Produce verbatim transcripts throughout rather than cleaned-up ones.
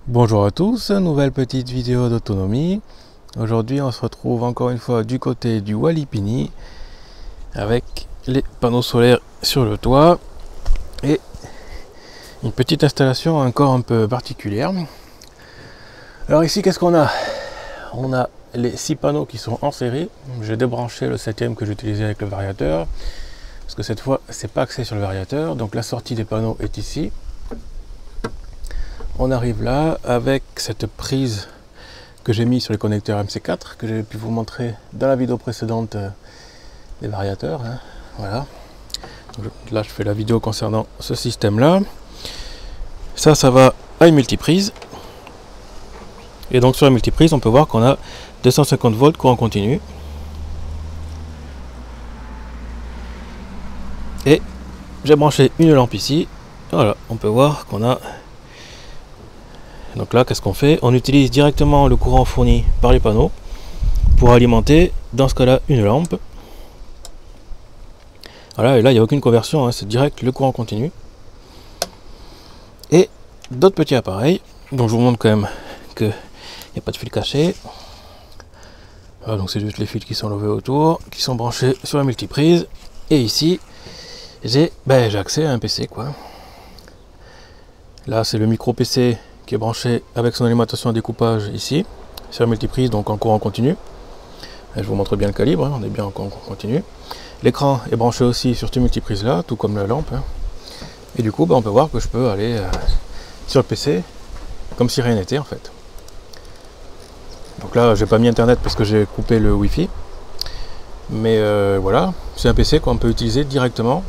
Bonjour à tous, nouvelle petite vidéo d'autonomie. Aujourd'hui on se retrouve encore une fois du côté du Walipini avec les panneaux solaires sur le toit et une petite installation encore un peu particulière. Alors ici qu'est-ce qu'on a? On a les six panneaux qui sont en série. J'ai débranché le septième que j'utilisais avec le variateur parce que cette fois c'est pas axé sur le variateur, donc la sortie des panneaux est ici. On arrive là avec cette prise que j'ai mis sur les connecteurs M C quatre que j'ai pu vous montrer dans la vidéo précédente euh, des variateurs, hein. Voilà. Donc, là je fais la vidéo concernant ce système là. Ça ça va à une multiprise et donc sur la multiprise on peut voir qu'on a deux cent cinquante volts courant continu et j'ai branché une lampe ici. Voilà, on peut voir qu'on a. Donc là, qu'est-ce qu'on fait? On utilise directement le courant fourni par les panneaux pour alimenter, dans ce cas-là, une lampe. Voilà, et là, il n'y a aucune conversion, hein, c'est direct le courant continu. Et d'autres petits appareils, dont je vous montre quand même qu'il n'y a pas de fil caché. Voilà, donc c'est juste les fils qui sont levés autour, qui sont branchés sur la multiprise. Et ici, j'ai ben, j'ai accès à un P C, quoi. Là, c'est le micro P C qui est branché avec son alimentation à découpage ici sur la multiprise, donc en courant continu. Et je vous montre bien le calibre, hein, on est bien en courant continu. L'écran est branché aussi sur cette multiprise là, tout comme la lampe, hein. Et du coup bah, on peut voir que je peux aller euh, sur le P C comme si rien n'était en fait. Donc là j'ai pas mis internet parce que j'ai coupé le Wi-Fi, mais euh, voilà, c'est un P C qu'on peut utiliser directement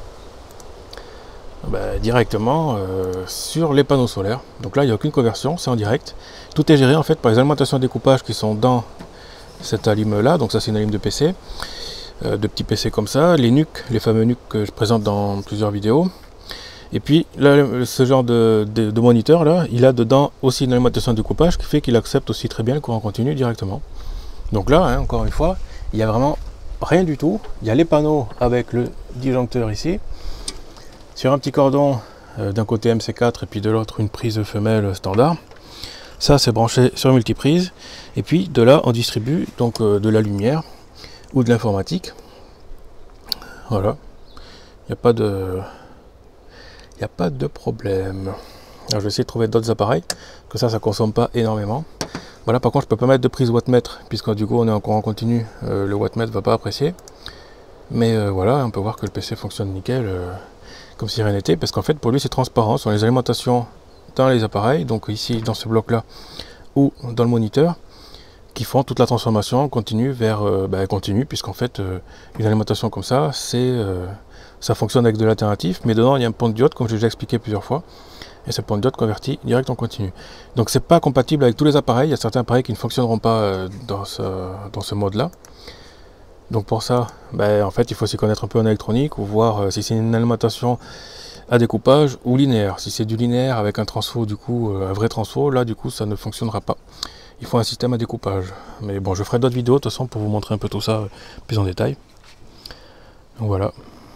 Bah, directement euh, sur les panneaux solaires. Donc là il n'y a aucune conversion, c'est en direct. Tout est géré en fait par les alimentations à découpage qui sont dans cette alim là. Donc ça c'est une alim de P C, euh, de petits P C comme ça, les N U C, les fameux N U C que je présente dans plusieurs vidéos. Et puis là ce genre de, de, de moniteur là, il a dedans aussi une alimentation de découpage qui fait qu'il accepte aussi très bien le courant continu directement. Donc là hein, encore une fois il n'y a vraiment rien du tout. Il y a les panneaux avec le disjoncteur ici sur un petit cordon, euh, d'un côté M C quatre et puis de l'autre une prise femelle standard. Ça c'est branché sur multiprise et puis de là on distribue donc euh, de la lumière ou de l'informatique. Voilà, il n'y a pas de il n'y a pas de problème. Alors je vais essayer de trouver d'autres appareils que ça ça consomme pas énormément. Voilà, par contre je peux pas mettre de prise wattmètre puisque du coup on est en courant continu, euh, le wattmètre va pas apprécier, mais euh, voilà, on peut voir que le P C fonctionne nickel, euh, comme si rien n'était, parce qu'en fait pour lui c'est transparent sur les alimentations dans les appareils, donc ici dans ce bloc là ou dans le moniteur, qui font toute la transformation continue vers euh, bah, continue, puisqu'en fait euh, une alimentation comme ça c'est euh, ça fonctionne avec de l'alternatif, mais dedans il y a un pont de diode comme j'ai déjà expliqué plusieurs fois, et ce pont de diode converti direct en continu. Donc c'est pas compatible avec tous les appareils, il y a certains appareils qui ne fonctionneront pas euh, dans ce, dans ce mode là. Donc pour ça, ben, en fait, il faut s'y connaître un peu en électronique ou voir euh, si c'est une alimentation à découpage ou linéaire. Si c'est du linéaire avec un transfo, du coup, euh, un vrai transfo, là, du coup, ça ne fonctionnera pas. Il faut un système à découpage. Mais bon, je ferai d'autres vidéos, de toute façon, pour vous montrer un peu tout ça euh, plus en détail. Donc voilà.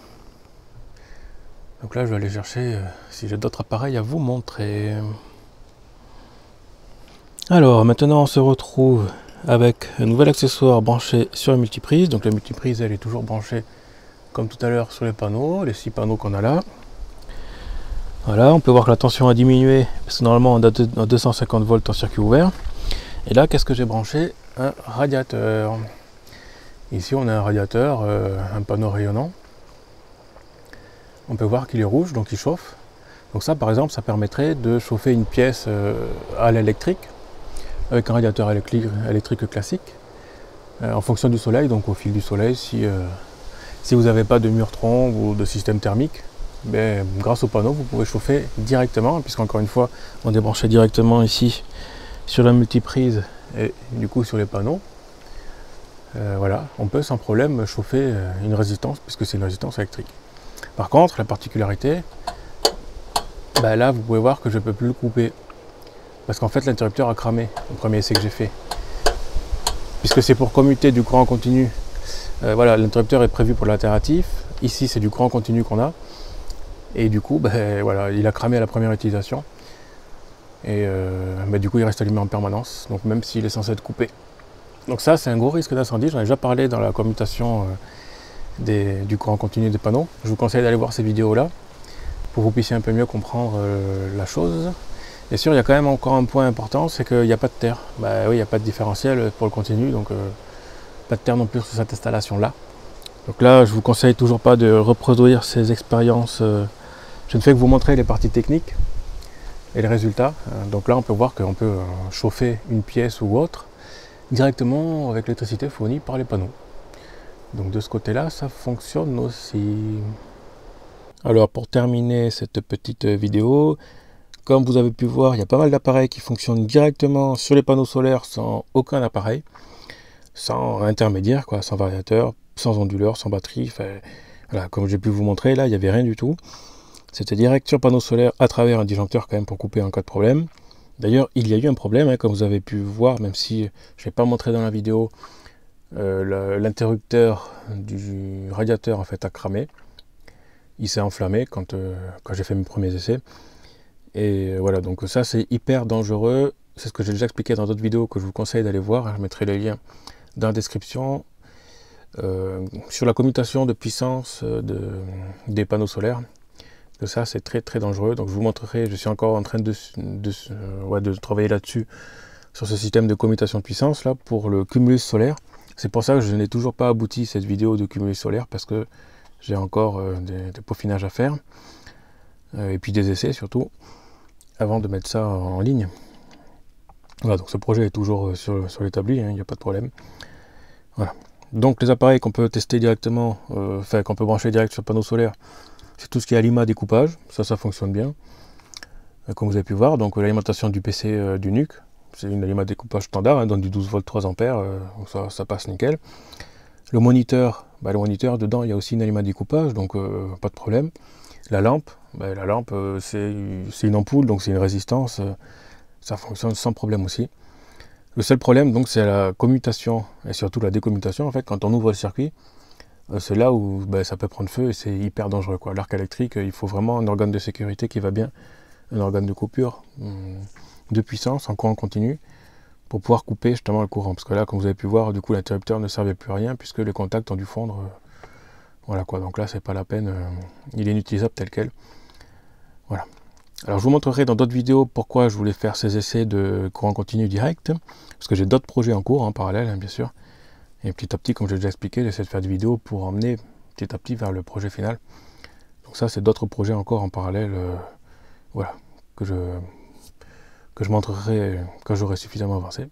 Donc là, je vais aller chercher euh, si j'ai d'autres appareils à vous montrer. Alors, maintenant, on se retrouve avec un nouvel accessoire branché sur la multiprise. Donc la multiprise elle est toujours branchée comme tout à l'heure sur les panneaux, les six panneaux qu'on a là. Voilà, on peut voir que la tension a diminué parce que normalement on a deux cent cinquante volts en circuit ouvert. Et là qu'est-ce que j'ai branché? Un radiateur. Ici on a un radiateur, euh, un panneau rayonnant. On peut voir qu'il est rouge, donc il chauffe. Donc ça par exemple ça permettrait de chauffer une pièce euh, à l'électrique avec un radiateur électrique, électrique classique, euh, en fonction du soleil, donc au fil du soleil, si, euh, si vous n'avez pas de mur-tronc ou de système thermique, ben, grâce au panneau, vous pouvez chauffer directement, puisqu'encore une fois, on est branché directement ici sur la multiprise et du coup sur les panneaux. Euh, voilà, on peut sans problème chauffer une résistance, puisque c'est une résistance électrique. Par contre, la particularité, ben là, vous pouvez voir que je ne peux plus le couper. Parce qu'en fait l'interrupteur a cramé au premier essai que j'ai fait. Puisque c'est pour commuter du courant continu. Euh, voilà, l'interrupteur est prévu pour l'alternatif. Ici c'est du courant continu qu'on a. Et du coup, ben, voilà, il a cramé à la première utilisation. et euh, bah, du coup il reste allumé en permanence, donc même s'il est censé être coupé. Donc ça c'est un gros risque d'incendie, j'en ai déjà parlé dans la commutation euh, des, du courant continu des panneaux. Je vous conseille d'aller voir ces vidéos là pour que vous puissiez un peu mieux comprendre euh, la chose. Bien sûr il y a quand même encore un point important, c'est qu'il n'y a pas de terre. Bah oui, il n'y a pas de différentiel pour le continu, donc euh, pas de terre non plus sur cette installation là. Donc là je vous conseille toujours pas de reproduire ces expériences. euh, je ne fais que vous montrer les parties techniques et les résultats. Donc là on peut voir qu'on peut chauffer une pièce ou autre directement avec l'électricité fournie par les panneaux. Donc de ce côté là ça fonctionne aussi. Alors pour terminer cette petite vidéo, comme vous avez pu voir, il y a pas mal d'appareils qui fonctionnent directement sur les panneaux solaires sans aucun appareil, sans intermédiaire, quoi, sans variateur, sans onduleur, sans batterie. Enfin, voilà, comme j'ai pu vous montrer là, il n'y avait rien du tout. C'était direct sur panneau solaire à travers un disjoncteur quand même pour couper en cas de problème. D'ailleurs, il y a eu un problème, hein, comme vous avez pu voir, même si je n'ai pas montré dans la vidéo, euh, l'interrupteur du radiateur en fait a cramé. Il s'est enflammé quand, euh, quand j'ai fait mes premiers essais. Et voilà, donc ça c'est hyper dangereux. C'est ce que j'ai déjà expliqué dans d'autres vidéos que je vous conseille d'aller voir. Je mettrai les liens dans la description. Euh, sur la commutation de puissance de, des panneaux solaires. Ça c'est très très dangereux, donc je vous montrerai, je suis encore en train de, de, euh, ouais, de travailler là-dessus, sur ce système de commutation de puissance là pour le cumulus solaire. C'est pour ça que je n'ai toujours pas abouti cette vidéo de cumulus solaire, parce que j'ai encore euh, des, des peaufinages à faire, euh, et puis des essais surtout, avant de mettre ça en ligne. Voilà, donc ce projet est toujours sur, sur l'établi, il n'y a pas de problème. Voilà. Donc les appareils qu'on peut tester directement, euh, enfin qu'on peut brancher direct sur le panneau solaire, c'est tout ce qui est alima découpage, ça ça fonctionne bien, euh, comme vous avez pu voir. Donc euh, l'alimentation du P C euh, du N U C, c'est une alima découpage standard, hein, donne du douze volts trois ampères, euh, donc ça, ça passe nickel. Le moniteur, bah, le moniteur dedans il y a aussi une alima découpage, donc euh, pas de problème. La lampe, bah, la lampe euh, c'est une ampoule, donc c'est une résistance, euh, ça fonctionne sans problème aussi. Le seul problème donc c'est la commutation et surtout la décommutation en fait quand on ouvre le circuit. C'est là où ben, ça peut prendre feu et c'est hyper dangereux. L'arc électrique, il faut vraiment un organe de sécurité qui va bien, un organe de coupure de puissance en courant continu pour pouvoir couper justement le courant. Parce que là, comme vous avez pu voir, du coup l'interrupteur ne servait plus à rien puisque les contacts ont dû fondre. Voilà quoi, donc là c'est pas la peine, il est inutilisable tel quel. Voilà. Alors je vous montrerai dans d'autres vidéos pourquoi je voulais faire ces essais de courant continu direct, parce que j'ai d'autres projets en cours en parallèle, hein, bien sûr. Et petit à petit, comme j'ai déjà expliqué, j'essaie de faire des vidéos pour emmener petit à petit vers le projet final. Donc ça, c'est d'autres projets encore en parallèle, euh, voilà, que je, que je montrerai quand j'aurai suffisamment avancé.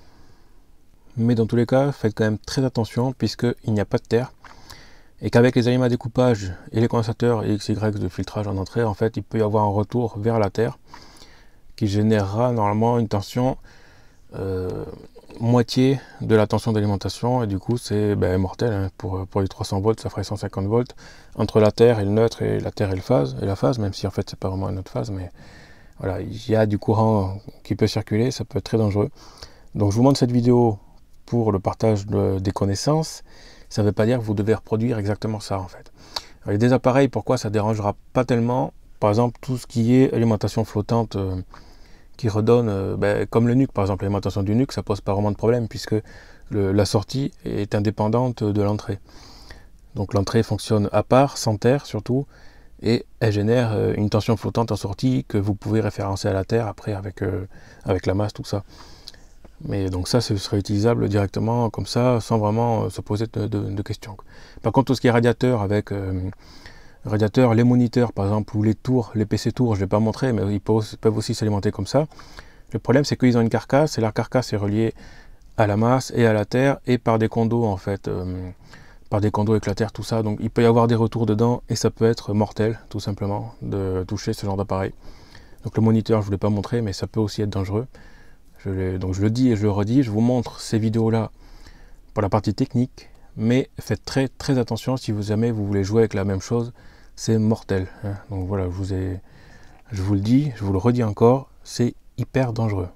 Mais dans tous les cas, faites quand même très attention, puisqu'il n'y a pas de terre, et qu'avec les aliments à découpage et les condensateurs et X Y de filtrage en entrée, en fait, il peut y avoir un retour vers la terre, qui générera normalement une tension euh, moitié de la tension d'alimentation, et du coup c'est ben, mortel, hein. pour, pour les trois cents volts ça ferait cent cinquante volts entre la terre et le neutre, et la terre et le phase et la phase, même si en fait c'est pas vraiment une autre phase, mais voilà, il y a du courant qui peut circuler, ça peut être très dangereux. Donc je vous montre cette vidéo pour le partage de, des connaissances. Ça ne veut pas dire que vous devez reproduire exactement ça en fait. Alors, il y a des appareils, pourquoi ça dérangera pas tellement, par exemple tout ce qui est alimentation flottante, euh, qui redonne, euh, ben, comme le N U C par exemple, l'alimentation du N U C, ça pose pas vraiment de problème puisque le, la sortie est indépendante de l'entrée. Donc l'entrée fonctionne à part, sans terre surtout, et elle génère euh, une tension flottante en sortie que vous pouvez référencer à la terre après avec, euh, avec la masse, tout ça. Mais donc ça, ce serait utilisable directement comme ça, sans vraiment euh, se poser de, de, de questions. Par contre, tout ce qui est radiateur avec... Euh, radiateurs, les moniteurs par exemple, ou les tours, les P C tours, je ne vais pas montrer, mais ils peuvent aussi s'alimenter comme ça. Le problème c'est qu'ils ont une carcasse, et la carcasse est reliée à la masse et à la terre, et par des condos en fait, euh, par des condos éclataires, tout ça, donc il peut y avoir des retours dedans, et ça peut être mortel, tout simplement, de toucher ce genre d'appareil. Donc le moniteur, je ne voulais pas montrer, mais ça peut aussi être dangereux. Je donc je le dis et je le redis, je vous montre ces vidéos-là pour la partie technique, mais faites très très attention si vous jamais vous voulez jouer avec la même chose, c'est mortel. Hein. Donc voilà, je vous ai, je vous le dis, je vous le redis encore, c'est hyper dangereux.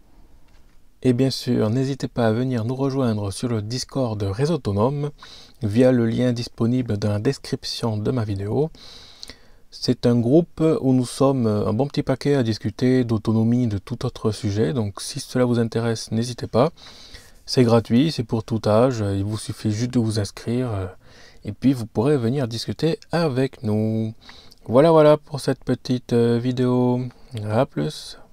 Et bien sûr, n'hésitez pas à venir nous rejoindre sur le Discord Réseau Autonome via le lien disponible dans la description de ma vidéo. C'est un groupe où nous sommes un bon petit paquet à discuter d'autonomie, de tout autre sujet. Donc si cela vous intéresse, n'hésitez pas. C'est gratuit, c'est pour tout âge. Il vous suffit juste de vous inscrire. Et puis vous pourrez venir discuter avec nous. Voilà, voilà pour cette petite vidéo. À plus.